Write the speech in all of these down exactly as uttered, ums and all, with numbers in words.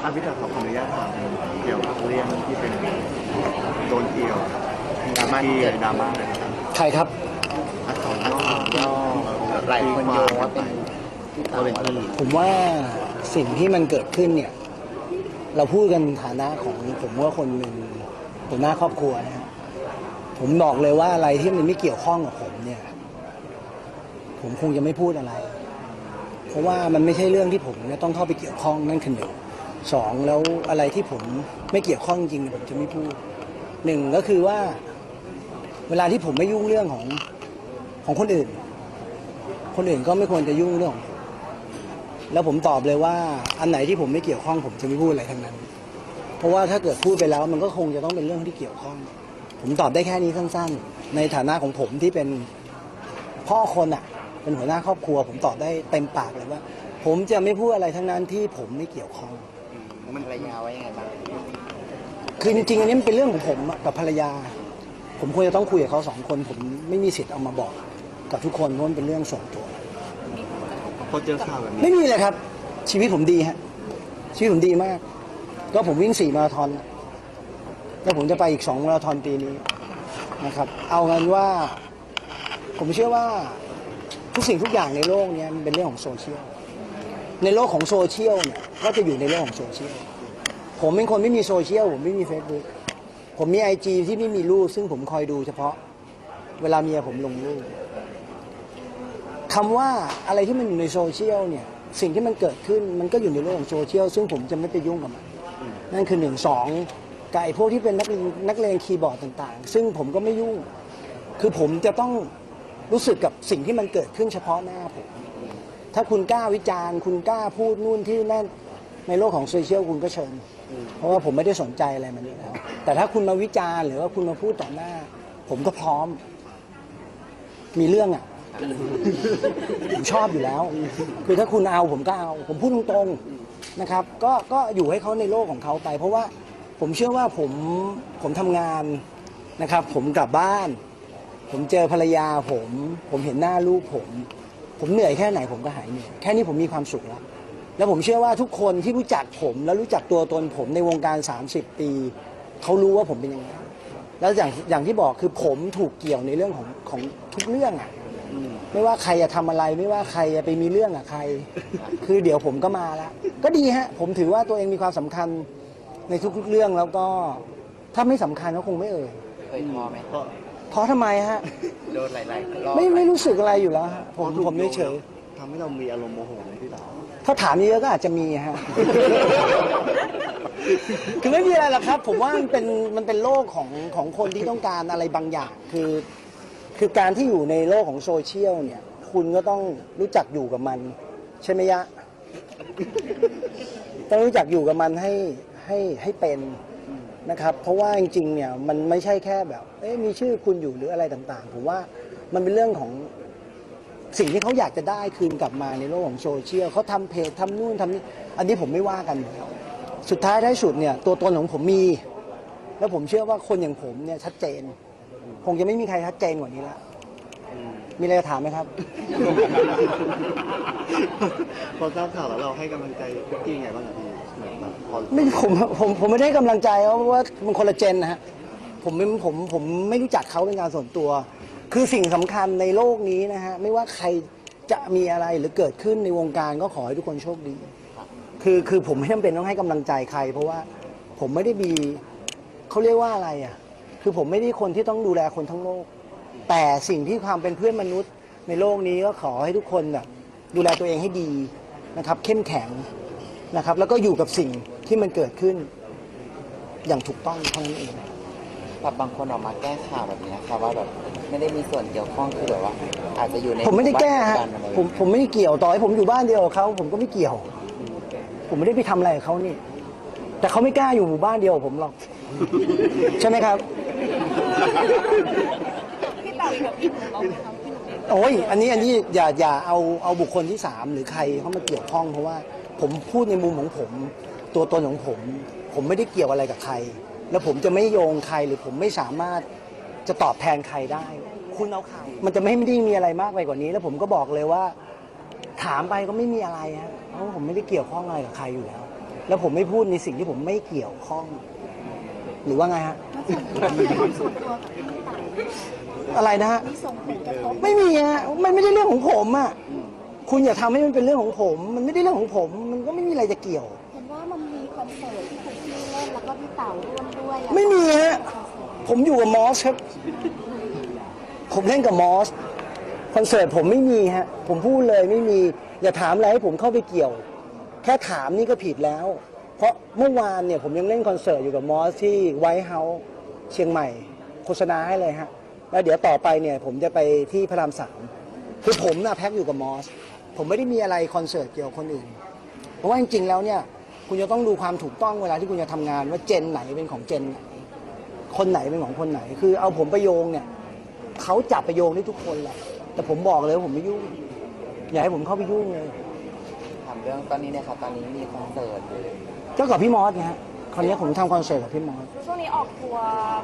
อาพี่จ๋าขออนุญาตถามเกี่ยวกับเรื่องที่เป็นโดนเกี่ยวดราม่าที่ดราม่าอะไรนะครับใครครับอักษรย่อย่อหลายคนโยงว่าเป็นที่ต่างประเทศผมว่าสิ่งที่มันเกิดขึ้นเนี่ยเราพูดกันฐานะของผมว่าคนหนึ่งหัวหน้าครอบครัวนะฮะผมบอกเลยว่าอะไรที่มันไม่เกี่ยวข้องกับผมเนี่ยผมคงจะไม่พูดอะไรเพราะว่ามันไม่ใช่เรื่องที่ผมเนี่ยต้องเข้าไปเกี่ยวข้องนั่นคือหนึ่งสองแล้วอะไรที่ผมไม่เกี่ยวข้องจริงผมจะไม่พูดหนึ่งก็คือว่าเวลาที่ผมไม่ยุ่งเรื่องของของคนอื่นคนอื่นก็ไม่ควรจะยุ่งเรื่องแล้วผมตอบเลยว่าอันไหนที่ผมไม่เกี่ยวข้องผมจะไม่พูดอะไรทั้งนั้นเพราะว่าถ้าเกิดพูดไปแล้วมันก็คงจะต้องเป็นเรื่องที่เกี่ยวข้องผมตอบได้แค่นี้สั้นๆในฐานะของผมที่เป็นพ่อคนอ่ะเป็นหัวหน้าครอบครัวผมตอบได้เต็มปากเลยว่าผมจะไม่พูดอะไรทั้งนั้นที่ผมไม่เกี่ยวข้องมันระยะไว้ยังไงบ้างคือจริงๆอันนี้มันเป็นเรื่องของผมกับภรรยาผมควรจะต้องคุยกับเขาสองคนผมไม่มีสิทธิ์เอามาบอกกับทุกคนเพราะมันเป็นเรื่องส่วนตัวพอเจอข่าวแบบนี้ไม่มีเลยครับชีวิตผมดีฮะชีวิตผมดีมากก็ผมวิ่งสี่มาราธอนแล้วผมจะไปอีกสองมาราธอนปีนี้นะครับเอางั้นว่าผมเชื่อว่าทุกสิ่งทุกอย่างในโลกนี้มันเป็นเรื่องของโซเชียลในโลกของโซเชียลเนี่ยก็จะอยู่ในโลกของโซเชียลผมเป็นคนไม่มีโซเชียลผมไม่มี Facebook ผมมี ไอ จี ที่ไม่มีรูปซึ่งผมคอยดูเฉพาะเวลาเมียผมลงรูปคำว่าอะไรที่มันอยู่ในโซเชียลเนี่ยสิ่งที่มันเกิดขึ้นมันก็อยู่ในโลกของโซเชียลซึ่งผมจะไม่ไปยุ่งกับมันนั่นคือหนึ่งสองกับไอ้พวกที่เป็นนักนักเลงคีย์บอร์ดต่างๆซึ่งผมก็ไม่ยุ่งคือผมจะต้องรู้สึกกับสิ่งที่มันเกิดขึ้นเฉพาะหน้าผมถ้าคุณกล้าวิจารณ์คุณกล้าพูดนู่นที่นั่นในโลกของโซเชียลคุณก็เชิญเพราะว่าผมไม่ได้สนใจอะไรมันอยู่แล้วแต่ถ้าคุณมาวิจารณ์หรือว่าคุณมาพูดต่อหน้าผมก็พร้อมมีเรื่องอ่ะผมชอบอยู่แล้วคือถ้าคุณเอาผมก็เอาผมพูดตรงๆนะครับก็ก็อยู่ให้เขาในโลกของเขาไปเพราะว่าผมเชื่อว่าผมผมทำงานนะครับผมกลับบ้านผมเจอภรรยาผมผมเห็นหน้าลูกผมผมเหนื่อยแค่ไหนผมก็หายเหนื่อยแค่นี้ผมมีความสุขแล้วแล้วผมเชื่อว่าทุกคนที่รู้จักผมแล้วรู้จักตัวตนผมในวงการสามสิบปีเขารู้ว่าผมเป็นยังไงแล้วอย่างอย่างที่บอกคือผมถูกเกี่ยวในเรื่องของของทุกเรื่องอ่ะไม่ว่าใครจะทำอะไรไม่ว่าใครจะไปมีเรื่องกับใครคือเดี๋ยวผมก็มาแล้วก็ดีฮะผมถือว่าตัวเองมีความสำคัญในทุกๆเรื่องแล้วก็ถ้าไม่สำคัญก็คงไม่เอ่ยเคยท้อไหมท้อทำไมฮะโดนหลายๆรอบไม่ไม่รู้สึกอะไรอยู่แล้วผมผมเฉยทำให้เรามีอารมณ์โมโหไหมพี่สาวถ้าถามเยอะก็อาจจะมีฮะคือไม่มีอะไรหรอกครับผมว่ามันเป็นมันเป็นโลกของของคนที่ต้องการอะไรบางอย่างคือคือการที่อยู่ในโลกของโซเชียลเนี่ยคุณก็ต้องรู้จักอยู่กับมันใช่ไหมยะต้องรู้จักอยู่กับมันให้ให้ให้เป็นนะครับเพราะว่าจริงๆเนี่ยมันไม่ใช่แค่แบบเอ๊ะมีชื่อคุณอยู่หรืออะไรต่างๆผมว่ามันเป็นเรื่องของสิ่งที่เขาอยากจะได้คืนกลับมาในโลกของโซเชียลเขาทำเพจทำนู่นทำนี่อันนี้ผมไม่ว่ากันสุดท้ายท้ายสุดเนี่ยตัวตนของผมมีแล้วผมเชื่อว่าคนอย่างผมเนี่ยชัดเจนคงจะไม่มีใครชัดเจนกว่านี้ละมีอะไรจะถามไหมครับพอทราบข่าวแล้วเราให้กำลังใจพี่ไงบ้างพี่ไม่ผมผมผมไม่ได้กำลังใจเพราะว่ามันคนละเจนนะฮะผมผมผมไม่รู้จักเขาเป็นการส่วนตัวคือสิ่งสำคัญในโลกนี้นะฮะไม่ว่าใครจะมีอะไรหรือเกิดขึ้นในวงการก็ขอให้ทุกคนโชคดีคือคือผมไม่จำเป็นต้องให้กำลังใจใครเพราะว่าผมไม่ได้มีเขาเรียกว่าอะไรอ่ะคือผมไม่ได้คนที่ต้องดูแลคนทั้งโลกแต่สิ่งที่ความเป็นเพื่อนมนุษย์ในโลกนี้ก็ขอให้ทุกคนแบบดูแลตัวเองให้ดีนะครับเข้มแข็งนะครับแล้วก็อยู่กับสิ่งที่มันเกิดขึ้นอย่างถูกต้องเท่านั้นเองแบบบางคนออกมาแก้ข่าวแบบนี้ครับว่าแบบไม่ได้มีส่วนเกี่ยวข้องคือแบบว่าอาจจะอยู่ในผมไม่ได้แก้ฮะผมผมไม่ได้เกี่ยวต่อให้ผมอยู่บ้านเดียวกับเขาผมก็ไม่เกี่ยวผมไม่ได้ไปทำอะไรกับเขานี่แต่เขาไม่กล้าอยู่หมู่บ้านเดียวกับผมหรอกใช่ไหมครับพี่เต่ากับพี่หนุ่มเราทำพี่หนุ่มโอ้ยอันนี้อันนี้อย่าอย่าเอาเอาบุคคลที่สามหรือใครเข้ามาเกี่ยวข้องเพราะว่าผมพูดในมุมของผมตัวตนของผมผมไม่ได้เกี่ยวอะไรกับใครแล้วผมจะไม่โยงใครหรือผมไม่สามารถจะตอบแทนใครได้คุณเอาข่าวมันจะไม่ได้มีอะไรมากไปกว่านี้แล้วผมก็บอกเลยว่าถามไปก็ไม่มีอะไรฮะเพราะผมไม่ได้เกี่ยวข้องอะไรกับใครอยู่แล้วแล้วผมไม่พูดในสิ่งที่ผมไม่เกี่ยวข้อง หรือว่าไงฮะมีความส่วนตัวกับพี่เต๋าอะไรนะฮะมีส่งผลกระทบไม่มีฮะมันไม่ได้เรื่องของผมอ่ะคุณอย่าทำให้มันเป็นเรื่องของผม มันไม่ได้เรื่องของผม มันก็ไม่มีอะไรจะเกี่ยวเห็นว่ามันมีคอนเสิร์ตที่คุณพี่เล่นแล้วก็พี่เต๋าร่วมด้วยอะไม่มีฮะ ผมอยู่กับมอสครับ ผมเล่นกับมอส คอนเสิร์ตผมไม่มีฮะ ผมพูดเลยไม่มี อย่าถามอะไรให้ผมเข้าไปเกี่ยว แค่ถามนี่ก็ผิดแล้ว เพราะเมื่อวานเนี่ยผมยังเล่นคอนเสิร์ตอยู่กับมอสที่ไวท์เฮาส์เชียงใหม่ โฆษณาให้เลยฮะ แล้วเดี๋ยวต่อไปเนี่ยผมจะไปที่พระรามสามคือผมน่ะแพ็คอยู่กับมอส ผมไม่ได้มีอะไรคอนเสิร์ตเกี่ยวกับคนอื่น เพราะว่าจริงๆแล้วเนี่ยคุณจะต้องดูความถูกต้องเวลาที่คุณจะทำงานว่าเจนไหนเป็นของเจนไหน คนไหนเป็นของคนไหน คือเอาผมไปโยงเนี่ยเขาจับไปโยงได้ทุกคนแหละ แต่ผมบอกเลยว่าผมไม่ยุ่ง อย่าให้ผมเข้าไปยุ่งเลยถามเรื่องตอนนี้เนะครับตอนนี้มีคอนเสิร์ตก็กับพี่มอสไงฮะคราวนี้ผมทำคอนเสิร์ตกับพี่มอสช่วงนี้ออกทัวร์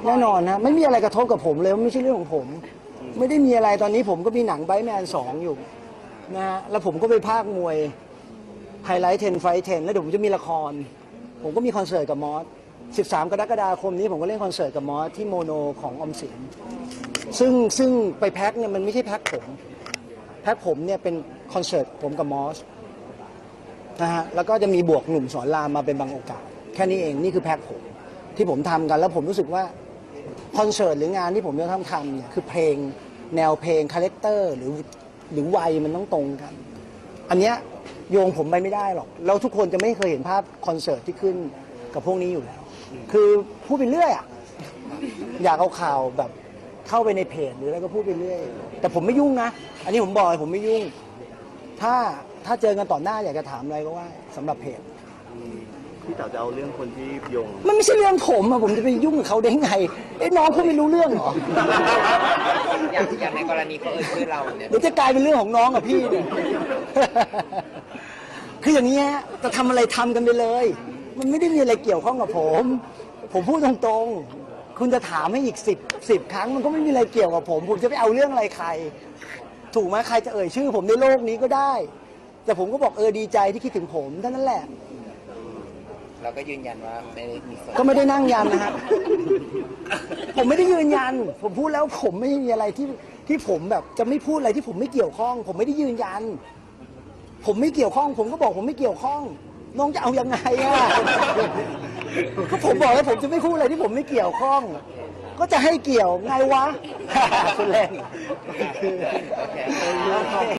แน่นอนนะไม่มีอะไรกระทบกับผมเลยไม่ใช่เรื่องของผม ไม่ได้มีอะไรตอนนี้ผมก็มีหนังไบท์แมนสองอยู่นะฮะแล้วผมก็ไปภาคมวยไฮไลท์เทนไฟเทนแล้วเดี๋ยวผมจะมีละคร ผมก็มีคอนเสิร์ตกับมอสสิบสามกรกฎาคมนี้ผมก็เล่นคอนเสิร์ตกับมอสที่โมโนของออมสินซึ่งซึ่งไปแพ็คเนี่ยมันไม่ใช่แพ็คผมแพ็คผมเนี่ยเป็นคอนเสิร์ตผมกับมอสนะฮะแล้วก็จะมีบวกหนุ่มสอนรามมาเป็นบางโอกาสแค่นี้เองนี่คือแพ็คผมที่ผมทำกันแล้วผมรู้สึกว่าคอนเสิร์ตหรืองานที่ผมจะทำทำเนี่ยคือเพลงแนวเพลงคาแรคเตอร์หรือหรือวัยมันต้องตรงกัน อันเนี้ยโยงผมไปไม่ได้หรอกแล้วทุกคนจะไม่เคยเห็นภาพคอนเสิร์ตที่ขึ้นกับพวกนี้อยู่แล้ว คือพูดไปเรื่อยอ่ะอยากเอาข่าวแบบเข้าไปในเพจหรืออะไรก็พูดไปเรื่อยแต่ผมไม่ยุ่งนะอันนี้ผมบอกเลยผมไม่ยุ่ง ถ้าถ้าเจอกันต่อหน้าอยากจะถามอะไรก็ว่าสำหรับเพจพี่เต๋าจะเอาเรื่องคนที่โยงมันไม่ใช่เรื่องผมอะผมจะไปยุ่งกับเขาได้ไงเอ้น้องเขาไม่รู้เรื่องเหรออย่างอย่างในกรณีเขาเอ่ยชื่อเราเนี่ยเดี๋ยวจะกลายเป็นเรื่องของน้องกับพี่เนี่ย คืออย่างนี้ฮะจะทำอะไรทำกันไปเลย มันไม่ได้มีอะไรเกี่ยวข้องกับผม ผมพูดตรงๆ คุณจะถามให้อีกสิบสิบครั้งมันก็ไม่มีอะไรเกี่ยวกับผม ผมจะไปเอาเรื่องอะไรใคร ถูกไหมใครจะเอ่ยชื่อผมในโลกนี้ก็ได้ แต่ผมก็บอกเออดีใจที่คิดถึงผมเท่านั้นแหละเราก็ยืนยันว่าไม่ได้มีส่วนก็ไม่ได้นั่งยันนะฮะ ผมไม่ได้ยืนยัน ผมพูดแล้วผมไม่มีอะไรที่ที่ผมแบบจะไม่พูดอะไรที่ผมไม่เกี่ยวข้อง ผมไม่ได้ยืนยัน ผมไม่เกี่ยวข้อง ผมก็บอกผมไม่เกี่ยวข้อง น้องจะเอายังไงอ่ะ ก็ผมบอกแล้วผมจะไม่พูดอะไรที่ผมไม่เกี่ยวข้อง ก็จะให้เกี่ยวไงวะ คุณเล่นโอเค